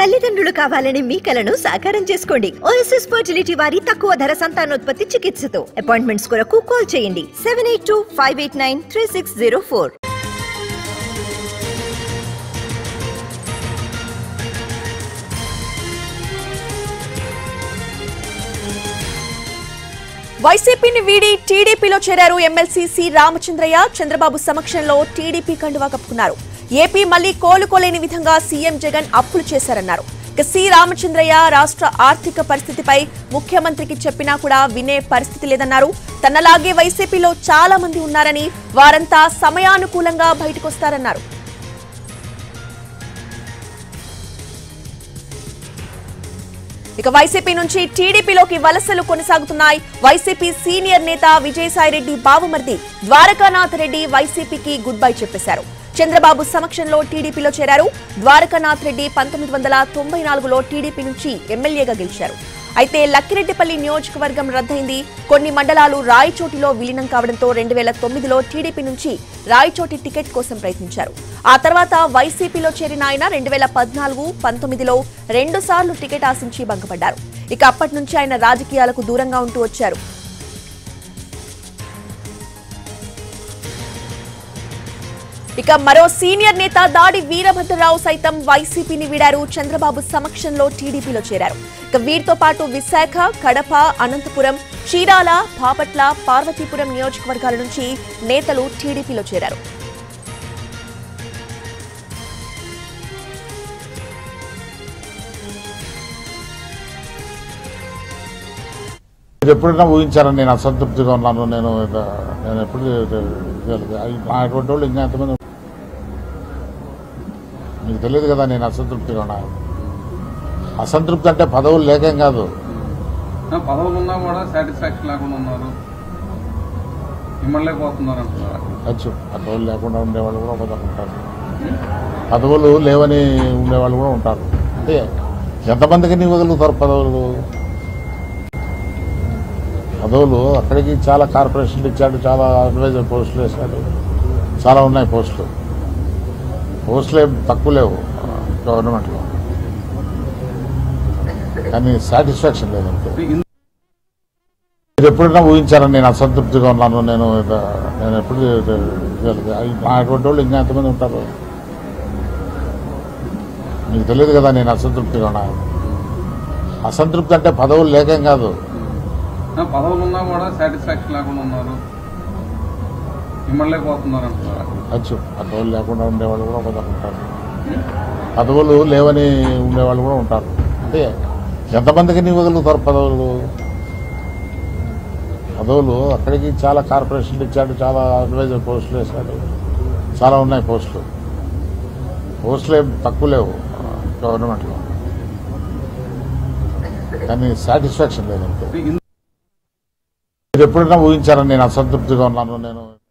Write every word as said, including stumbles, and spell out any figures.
తల్లిదండ్రులు కావాలని మీ కలను సాకారం చేసుకోండి. ఓఎస్ఎస్ ఫర్టిలిటీ వారి తక్కువ ధర సంతానోత్పత్తి చికిత్సతో అపాయింట్మెంట్స్ కొరకు కాల్ చేయండి seven eight two five eight nine three six zero four. వైసీపీని వీడి టీడీపీలో చేరారు ఎమ్మెల్సీ సి రామచంద్రయ్య. చంద్రబాబు సమక్షంలో టీడీపీ కండువా కప్పుకున్నారు. ఏపీ మళ్లీ కోలుకోలేని విధంగా సీఎం జగన్ అప్పులు చేశారన్నారు. సి రామచంద్రయ్య రాష్ట్ర ఆర్థిక పరిస్థితిపై ముఖ్యమంత్రికి చెప్పినా కూడా వినే పరిస్థితి లేదన్నారు. తనలాగే వైసీపీలో చాలా మంది ఉన్నారని, వారంతా సమయానుకూలంగా బయటకొస్తారన్నారు. ఇక వైసీపీ నుంచి టీడీపీలోకి వలసలు కొనసాగుతున్నాయి. వైసీపీ సీనియర్ నేత విజయసాయిరెడ్డి బావుమర్ది ద్వారకానాథ్ రెడ్డి వైసీపీకి గుడ్ బై చెప్పేశారు. చంద్రబాబు సమక్షంలో టీడీపీలో చేరారు. ద్వారకానాథ్ రెడ్డి పంతొమ్మిది వందల తొంభై నాలుగులో టీడీపీ నుంచి ఎమ్మెల్యేగా గెలిచారు. అయితే లక్కిరెడ్డిపల్లి నియోజకవర్గం రద్దయింది. కొన్ని మండలాలు రాయచోటిలో విలీనం కావడంతో రెండు వేల తొమ్మిదిలో టీడీపీ నుంచి రాయచోటి టికెట్ కోసం ప్రయత్నించారు. ఆ తర్వాత వైసీపీలో చేరిన ఆయన రెండు వేల పద్నాలుగు పంతొమ్మిదిలో రెండు సార్లు టికెట్ ఆశించి భంగపడ్డారు. ఇక అప్పటి నుంచి ఆయన రాజకీయాలకు దూరంగా ఉంటూ వచ్చారు. ఇక మరో సీనియర్ నేత దాడి వీరభద్రరావు సైతం వైసీపీని వీడారు. చంద్రబాబు సమక్షంలో టీడీపీలో చేరారు. ఇక వీరితో పాటు విశాఖ, కడప, అనంతపురం, చీరాల, బాపట్ల, పార్వతీపురం నియోజకవర్గాల నుంచి నేతలు టీడీపీలో చేరారు. ఎప్పుడైనా ఊహించారని నేను అసంతృప్తిగా ఉన్నాను. నేను నేను ఎప్పుడు అటువంటి వాళ్ళు ఇంకా ఎంతమంది మీకు తెలియదు కదా. నేను అసంతృప్తిగా ఉన్నాను. అసంతృప్తి అంటే పదవులు లేకేం కాదు, పదవులు ఉన్నా కూడా సాటిస్ఫాక్షన్ లేకుండా ఉన్నారు, ఇమ్మలేకపోతున్నారు అంటున్నారు. వచ్చు పదవులు లేకుండా ఉండేవాళ్ళు కూడా కొందరు ఉంటారు, పదవులు లేవని ఉండేవాళ్ళు కూడా ఉంటారు. అంటే ఎంతమందికి ఇవ్వగలుగుతారు పదవులు? పదవులు అక్కడికి చాలా కార్పొరేషన్లు ఇచ్చాడు, చాలా అడ్వైజర్ పోస్టులు వేశాడు, చాలా ఉన్నాయి పోస్టులు. పోస్టులు ఏం తక్కువ లేవు గవర్నమెంట్లో, కానీ సాటిస్ఫాక్షన్ లేదంటే. మీరు ఎప్పుడైనా ఊహించారని నేను అసంతృప్తిగా ఉన్నాను. నేను నేను ఎప్పుడు అటువంటి వాళ్ళు ఇంకా ఎంతమంది ఉంటారు మీకు తెలియదు కదా. నేను అసంతృప్తిగా ఉన్నాను. అసంతృప్తి అంటే పదవులు లేకేం కాదు, పదవులు ఉన్నా కూడా సాటిస్ఫాక్షన్ లేకుండా ఉన్నారు, ఇమ్మలేకపోతున్నారు అంటున్నారు. వచ్చు పదవులు లేకుండా ఉండేవాళ్ళు కూడా కొందరు ఉంటారు, పదవులు లేవని ఉండేవాళ్ళు కూడా ఉంటారు. అంటే ఎంతమందికి ఇవ్వగలుగుతారు పదవులు? పదవులు అక్కడికి చాలా కార్పొరేషన్లు ఇచ్చాడు, చాలా అడ్వైజర్ పోస్టులు వేశాడు, చాలా ఉన్నాయి పోస్టులు. పోస్టులు ఏం తక్కువ లేవు గవర్నమెంట్లో, కానీ సాటిస్ఫాక్షన్ లేదంటే. మీరు ఎప్పుడైనా ఊహించారని నేను అసంతృప్తిగా ఉన్నాను. నేను